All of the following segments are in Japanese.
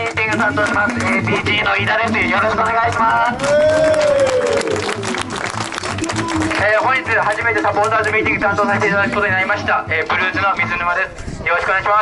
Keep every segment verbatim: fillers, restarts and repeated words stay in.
ミーティング担当します エーピージー の飯田です。よろしくお願いします。えー、本日初めてサポーターズミーティング担当させていただくことになりました、えー、ブルーズの水沼です。よろしくお願いします。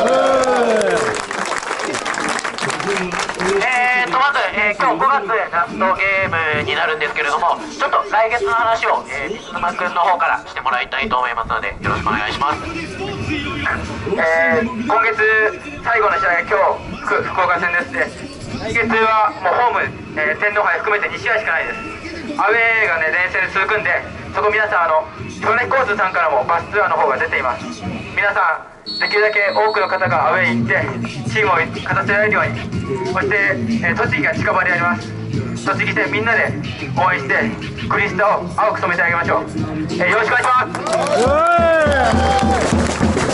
えーとまず、えー、今日ごがつラストゲームになるんですけれども、ちょっと来月の話を、えー、水沼くんの方からしてもらいたいと思いますので、よろしくお願いします。えー、今月最後の試合が今日 福, 福岡戦ですね。来月はもうホーム、えー、天皇杯含めてに試合しかないです。アウェーがね連戦続くんで、そこ皆さんあの彦根交通さんからもバスツアーの方が出ています。皆さんできるだけ多くの方がアウェーに行ってチームを勝たせられるように、そして、えー、栃木が近場でやります。栃木戦みんなで応援してクリスタを青く染めてあげましょう。えー、よろしくお願いします。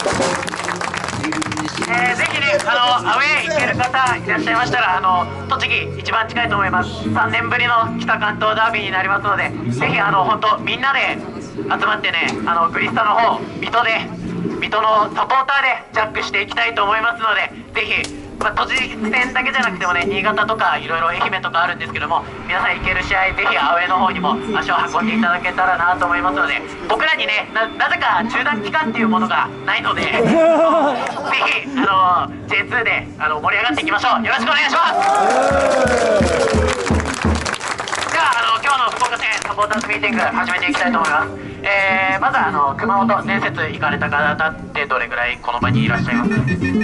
えー、ぜひね、あのアウェー行ける方いらっしゃいましたら、あの栃木一番近いと思います。さんねんぶりの北関東ダービーになりますので、ぜひあの本当みんなで集まってね、あのグリスタの方水戸で水戸のサポーターでジャックしていきたいと思いますので、ぜひ、まあ、栃木戦だけじゃなくてもね、新潟とかいろいろ愛媛とかあるんですけども、皆さん行ける試合ぜひアウェーの方にも足を運んでいただけたらなと思いますので、僕らにね な, なぜか中断期間っていうものがないのでぜひあの ジェイツー であの盛り上がっていきましょう。よろしくお願いします。ではあの今日の福岡戦サポーターズミーティング始めていきたいと思います。えー、まずあの熊本伝説行かれた方ってどれぐらいこの場にいらっしゃいます？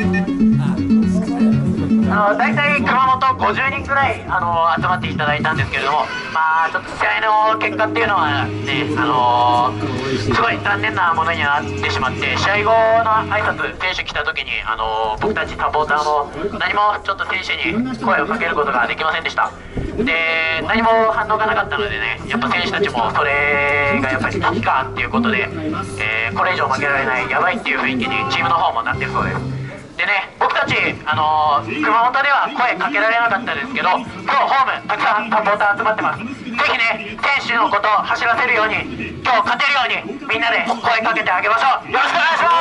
あの大体熊本ごじゅうにんくらいあの集まっていただいたんですけれども、まあちょっと試合の結果っていうのはね、あのー、すごい残念なものにはなってしまって、試合後の挨拶選手来た時に、あのー、僕たちサポーターも何もちょっと選手に声をかけることができませんでした。で何も反応がなかったのでね、やっぱ選手たちもそれがやっぱり危機かっていうことで、えー、これ以上負けられない、やばいっていう雰囲気にチームの方もなってるそうです。でね、僕たち、あのー、熊本では声かけられなかったですけど、今日ホームたくさんサポーター集まってます。ぜひね、選手のことを走らせるように、今日勝てるようにみんなで声かけてあげましょう。よろしくお願いします。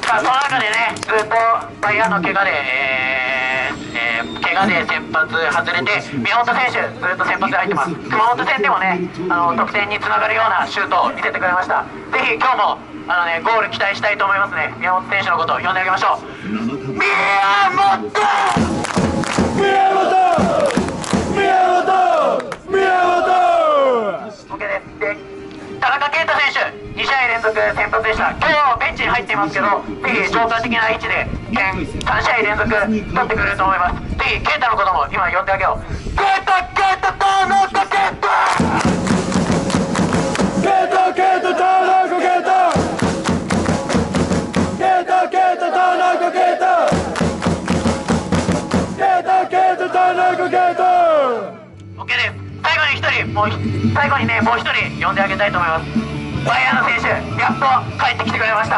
さあその中でね、ずっとバイアーの怪我で、えーえー、怪我で先発外れて、宮本選手ずっと先発で入ってます。熊本戦でもね、あの得点につながるようなシュートを見せてくれました。ぜひ今日もあのね、ゴール期待したいと思いますね。宮本選手のことを呼んであげましょう。宮本宮本宮本宮本 OK です。で田中健太選手に試合連続先発でした。今日ベンチに入っていますけど、ぜひ消化的な位置でさん試合連続取ってくれると思います。ぜひ健太のことも今呼んであげよう。健太健太田中健太健太健太田中健太ケータケータ田中ケータケータケータ田中ケータ OK です。最後に一人もう最後にねもう一人呼んであげたいと思います。バイアーの選手やっと帰ってきてくれました。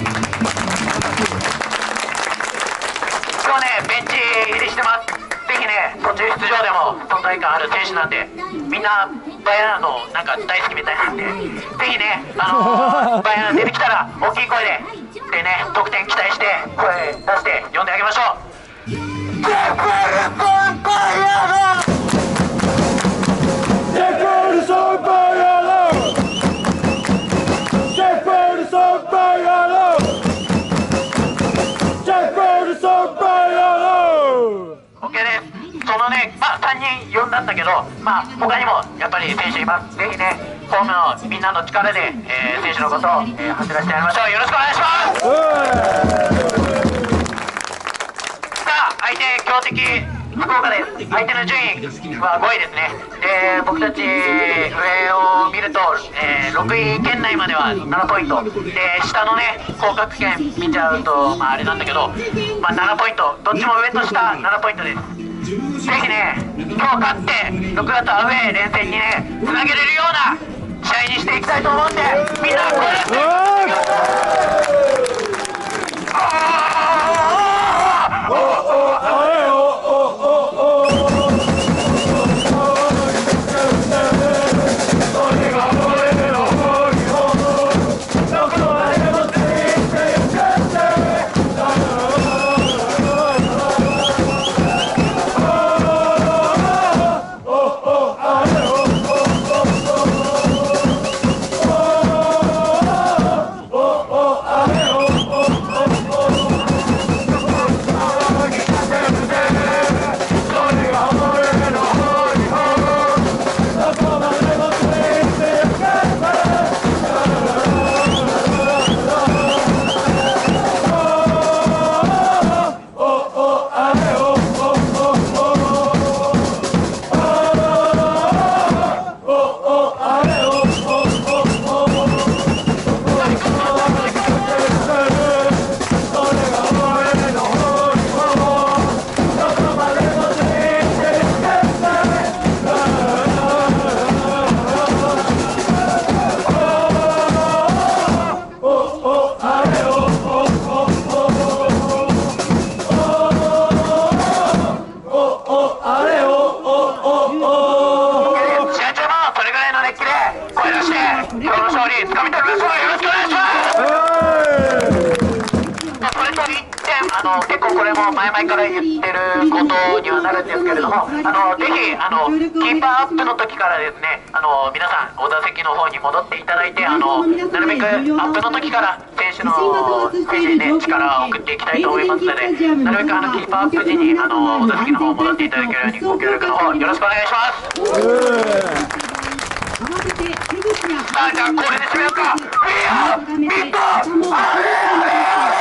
今日ねベンチ入りしてます。ぜひね途中出場でも存在感ある選手なんで、みんなバイアーのなんか大好きみたいなんで、ぜひねあのー、バイアー出てきたら大きい声ででね、得点期待して声出して呼んであげましょう。ジェフェルソンバイアロジェフェルソンバイアロジェフェルソンバイアロジェフェルソンバイアロ OK です。そのね、まあさんにん呼んだんだけど、まあ他にもやっぱり選手います。ぜひねホームのみんなの力で、えー、選手のことを、えー、走らせてやりましょう。よろしくお願いします。さあ相手強敵福岡です。相手の順位はごいですね。で僕たち上を見ると、えー、ろくい圏内まではななポイントで、下のね降格圏見ちゃうと、まあ、あれなんだけど、まあ、ななポイント、どっちも上と下ななポイントです。ぜひね今日勝ってろくがつアウェー連戦にねつなげれるような試合にしていきたいと思うんで、みんなこうやっていってん、あの結構これも前々から言ってることにはなるんですけれども、あのぜひあのキーパーアップの時からですね、あの皆さんお座席の方に戻っていただいて、あのなるべくアップの時から選手の選手にね力を送っていきたいと思いますので、なるべくあのキーパーアップ時にあのお座席の方戻っていただけるようにご協力の方よろしくお願いします。さあじゃあこれで締めようか。